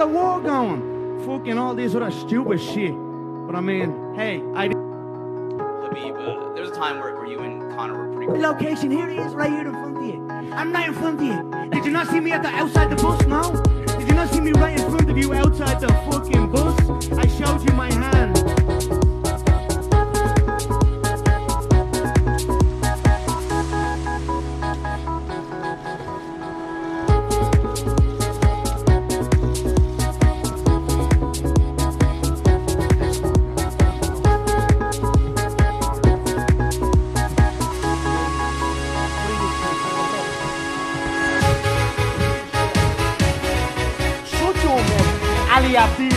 a war going. Fucking all this other stupid shit. But I mean, hey, Habib, there was a time where you and Conor were pretty. Location, here it is, right here in front of you. I'm right in front of you. Did you not see me at the outside the bus, no? Did you not see me right in front of you outside the fucking bus? I showed you my hand. Ali Abdi.